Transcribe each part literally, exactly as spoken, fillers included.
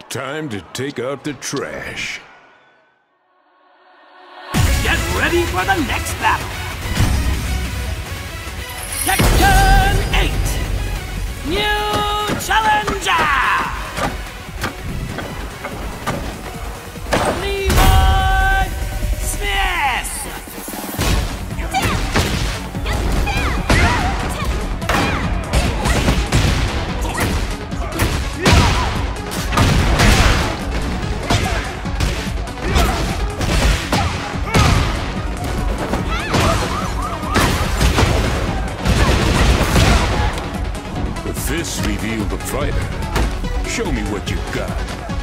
Time to take out the trash. Get ready for the next battle! Tekken eight! New Challenger! Levi Smith! The fists reveal the fighter. Show me what you got.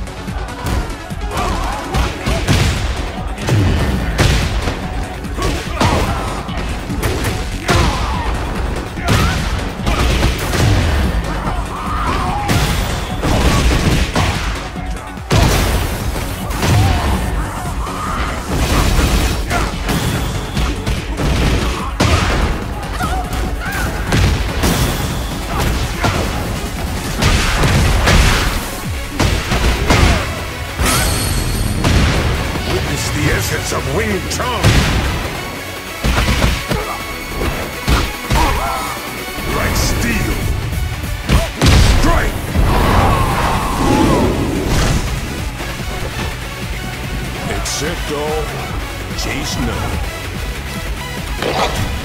The essence of Wing Chun! Like steel! Strike! Except all, chase none.